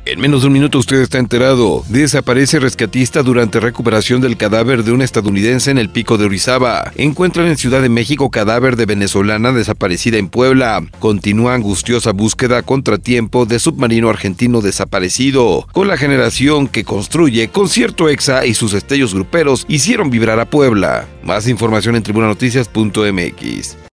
En menos de un minuto usted está enterado. Desaparece rescatista durante recuperación del cadáver de un estadounidense en el Pico de Orizaba. Encuentran en Ciudad de México cadáver de venezolana desaparecida en Puebla. Continúa angustiosa búsqueda a contratiempo de submarino argentino desaparecido. Con la generación que construye, Concierto Exa y sus estellos gruperos hicieron vibrar a Puebla. Más información en tribunanoticias.mx.